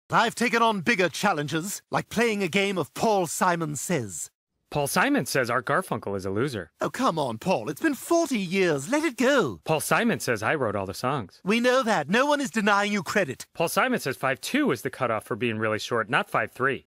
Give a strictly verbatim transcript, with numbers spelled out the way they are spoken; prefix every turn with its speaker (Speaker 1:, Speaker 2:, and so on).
Speaker 1: I've taken on bigger challenges, like playing a game of Paul Simon Says.
Speaker 2: Paul Simon says Art Garfunkel is a loser.
Speaker 1: Oh, come on, Paul. It's been forty years. Let it go.
Speaker 2: Paul Simon says I wrote all the songs.
Speaker 1: We know that. No one is denying you credit.
Speaker 2: Paul Simon says five two is the cutoff for being really short, not five three.